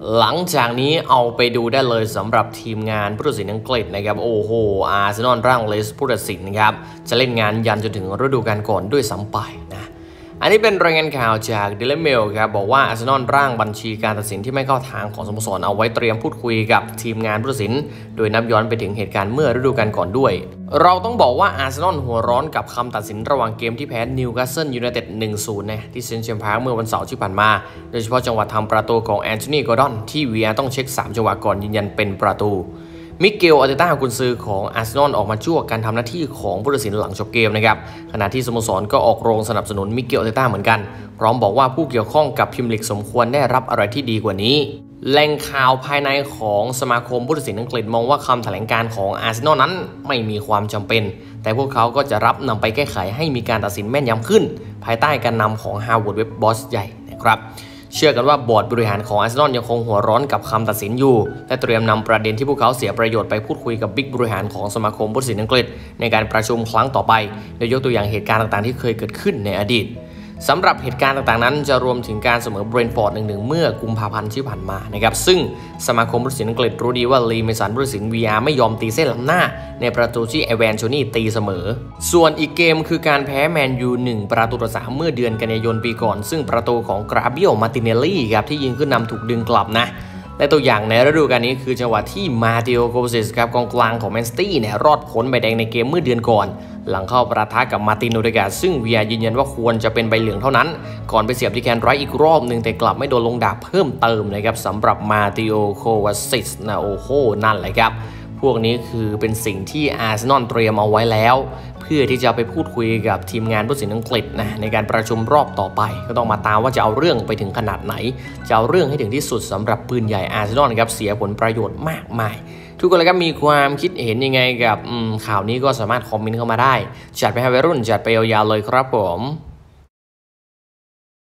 หลังจากนี้เอาไปดูได้เลยสำหรับทีมงานผู้ตัดสินอังกฤษนะครับโอ้โหอาร์เซนอลร่างเลสผู้ตัดสินนะครับจะเล่นงานยันจนถึงฤดูกาลก่อนด้วยซ้ำไปนะอันนี้เป็นรายงานข่าวจาก Daily Mail ครับบอกว่าอาร์เซนอลร่างบัญชีการตัดสินที่ไม่เข้าทางของสโมสรเอาไว้เตรียมพูดคุยกับทีมงานผู้ตัดสินโดยนับย้อนไปถึงเหตุการณ์เมื่อฤดูกาลก่อนด้วยเราต้องบอกว่าอาร์เซนอลหัวร้อนกับคำตัดสินระหว่างเกมที่แพ้นิวคาสเซิลยูไนเต็ด 1-0 นะที่เซนต์เจมส์พาร์คเมื่อวันเสาร์ที่ผ่านมาโดยเฉพาะจังหวะทำประตูของแอนโทนี กอร์ดอนที่ VR ต้องเช็ค3จังหวะก่อนยืนยันเป็นประตูมิเกล อาร์เตต้ากุนซือของอาร์เซนอลออกมาจ้วงการทำหน้าที่ของผู้ตัดสินหลังจบเกมนะครับขณะที่สโมสรก็ออกโรงสนับสนุนมิเกล อาร์เตต้าเหมือนกันพร้อมบอกว่าผู้เกี่ยวข้องกับพรีเมียร์ลีกสมควรได้รับอะไรที่ดีกว่านี้แหล่งข่าวภายในของสมาคมผู้ตัดสินอังกฤษมองว่าคำแถลงการของอาร์เซนอลนั้นไม่มีความจำเป็นแต่พวกเขาก็จะรับนำไปแก้ไขให้มีการตัดสินแม่นยำขึ้นภายใต้การนำของฮาวเวิร์ด เว็บบอสใหญ่นะครับเชื่อกันว่าบอร์ดบริหารของอาร์เซนอลยังคงหัวร้อนกับคำตัดสินอยู่และเตรียมนำประเด็นที่พวกเขาเสียประโยชน์ไปพูดคุยกับบิ๊กบริหารของสมาคมผู้ตัดสินอังกฤษในการประชุมครั้งต่อไปโดยยกตัวอย่างเหตุการณ์ต่างๆที่เคยเกิดขึ้นในอดีตสำหรับเหตุการณ์ต่างๆนั้นจะรวมถึงการเสมอเบรนท์ฟอร์ด 1-1 เมื่อกุมภาพันธ์ที่ผ่านมานะครับซึ่งสมาคมผู้ตัดสินอังกฤษรู้ดีว่าลีเมสันผู้ตัดสิน VR ไม่ยอมตีเส้นล้ำหน้าในประตูที่เอแวนโชนี่ตีเสมอส่วนอีกเกมคือการแพ้แมนยู1-3เมื่อเดือนกันยายนปีก่อนซึ่งประตูของกราเบียล มาติเนลลี่ครับที่ยิงขึ้นนำถูกดึงกลับนะและตัวอย่างในฤดูกาลนี้คือจังหวะที่มาติโอ โกเซสครับกองกลางของแมนซิตี้เนี่ยรอดพ้นใบแดงในเกมเมื่อเดือนก่อนหลังเข้าประทะกับมาติน โอเดกาซึ่ง VR ยืนยันว่าควรจะเป็นใบเหลืองเท่านั้นก่อนไปเสียบที่แคนไรท์อีกรอบหนึ่งแต่กลับไม่โดนลงดาบเพิ่มเติมนะครับสำหรับมาติโอ โควาซิสนะโอ้โหนั่นแหละครับพวกนี้คือเป็นสิ่งที่อาร์เซนอลเตรียมเอาไว้แล้วเพื่อที่จะไปพูดคุยกับทีมงานผู้ตัดสินอังกฤษนะในการประชุมรอบต่อไปก็ต้องมาตามว่าจะเอาเรื่องไปถึงขนาดไหนจะเอาเรื่องให้ถึงที่สุดสำหรับปืนใหญ่อาร์เซนอลครับเสียผลประโยชน์มากมายทุกคนเลยครับมีความคิดเห็นยังไงกับข่าวนี้ก็สามารถคอมเมนต์เข้ามาได้จัดไปให้วัยรุ่นจัดไปยาวๆเลยครับผม